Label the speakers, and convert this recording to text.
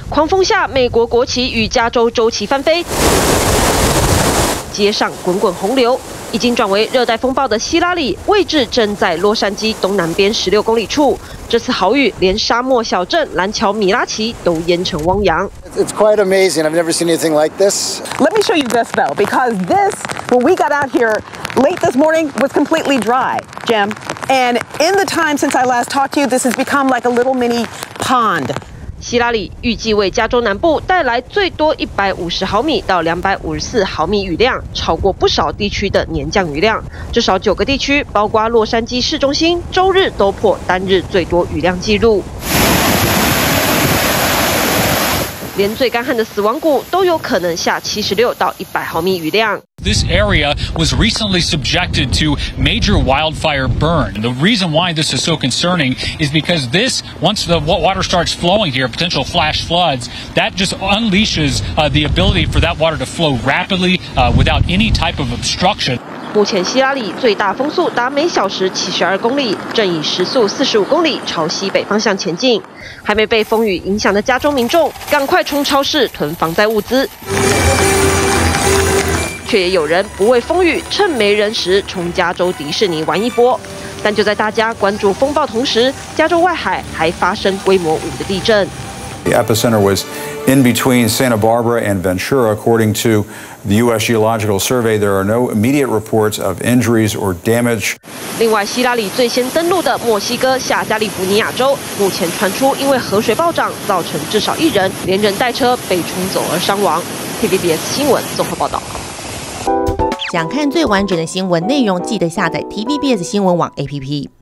Speaker 1: 狂风下，美国国旗与加州州旗翻飞，街上滚滚洪流。已经转为热带风暴的希拉里，位置正在洛杉矶东南边16公里处。这次豪雨，连沙漠小镇蓝桥米拉奇都淹成汪洋。
Speaker 2: It's quite amazing. I've never seen anything like this.
Speaker 3: Let me show you this though, because this, when we got out here late this morning, was completely dry, Jim. And in the time since I last talked to you, this has become like a little mini pond.
Speaker 1: 希拉里预计为加州南部带来最多150毫米到254毫米雨量，超过不少地区的年降雨量。至少9个地区，包括洛杉矶市中心，周日都破单日最多雨量纪录。连最干旱的死亡谷都有可能下76到100毫米雨量。
Speaker 4: This area was recently subjected to major wildfire burn. The reason why this is so concerning is because once the water starts flowing here, potential flash floods, that just unleashes the ability for that water to flow rapidly without any type of obstruction.
Speaker 1: 目前希拉里最大风速达每小时72公里，正以时速45公里朝西北方向前进。还没被风雨影响的加州民众，赶快冲超市囤防灾物资。却也有人不畏风雨，趁没人时冲加州迪士尼玩一波。但就在大家关注风暴同时，加州外海还发生规模5的地震。
Speaker 5: The epicenter was in between Santa Barbara and Ventura. According to the U.S. Geological Survey, there are no immediate reports of injuries or damage.
Speaker 1: 另外，希拉里最先登陆的墨西哥下加利福尼亚州，目前传出因为河水暴涨，造成至少1人连人带车被冲走而伤亡。TVBS 新闻综合报道。
Speaker 6: 想看最完整的新闻内容，记得下载 TVBS 新闻网 APP。